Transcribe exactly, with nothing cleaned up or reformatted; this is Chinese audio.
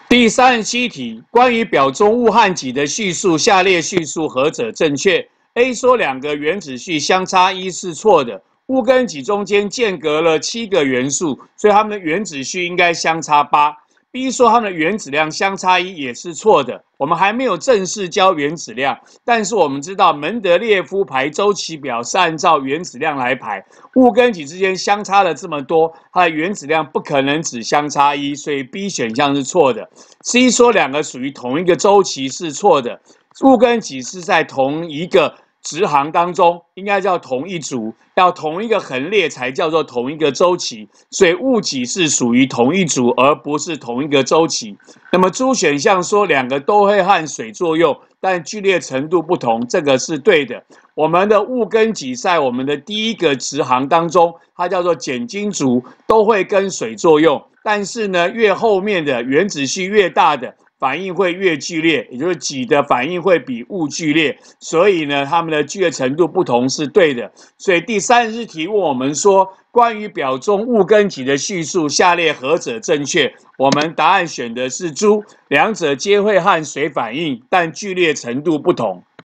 第三十七题，关于表中物和己的叙述，下列叙述何者正确 ？A 说两个原子序相差一是错的，物跟己中间间隔了七个元素，所以它们的原子序应该相差八。B 说它们的原子量相差一也是错的。我们还没有正式教原子量，但是我们知道门德列夫排周期表是按照原子量来排，物跟己之间相差了这么多，它的原子量不可能只相差一，所以 B 选项是错的。C 说两个属于同一个周期是错的，物跟己是在同一个直行当中，应该叫同一组，要同一个横列才叫做同一个周期，所以物己是属于同一组，而不是同一个周期。那么 D 选项说两个都会和水作用，但剧烈程度不同，这个是对的。我们的物跟己在我们的第一个直行当中，它叫做碱金属，都会跟水作用，但是呢，越后面的原子序越大的，反应会越剧烈，也就是己的反应会比物剧烈，所以呢，它们的剧烈程度不同是对的。所以第三十题问我们说，关于表中物跟己的叙述，下列何者正确？我们答案选的是猪，两者皆会和水反应，但剧烈程度不同。